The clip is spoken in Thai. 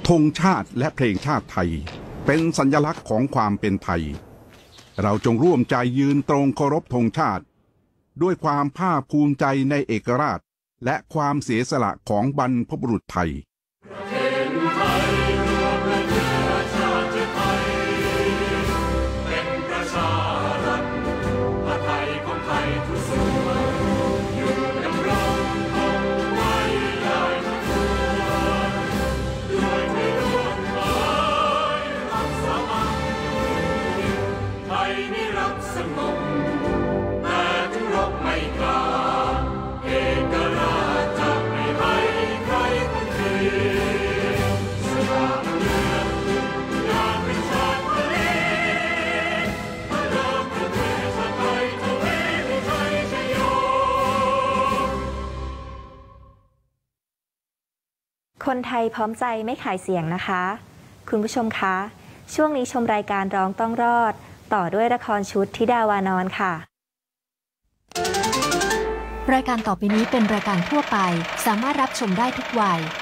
ธงชาติและเพลงชาติไทยเป็นสัญลักษณ์ของความเป็นไทยเราจงร่วมใจยืนตรงเคารพธงชาติด้วยความภาคภูมิใจในเอกราชและความเสียสละของบรรพบุรุษไทยคนไทยพร้อมใจไม่ขายเสียงนะคะคุณผู้ชมคะช่วงนี้ชมรายการร้องต้องรอดต่อด้วยละครชุดธิดาวานอนค่ะรายการต่อไปนี้เป็นรายการทั่วไปสามารถรับชมได้ทุกวัย